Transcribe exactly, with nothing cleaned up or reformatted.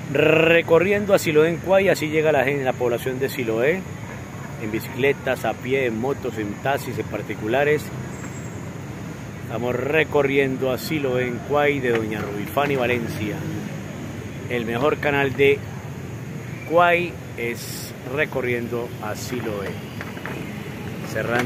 recorriendo a Siloé en Cuay. Así llega la gente, la población de Siloé, en bicicletas, a pie, en motos, en taxis, en particulares. Estamos recorriendo a Siloé en Cuay de doña Rubifani Valencia. El mejor canal de Cuay es recorriendo a Siloé. Cerrando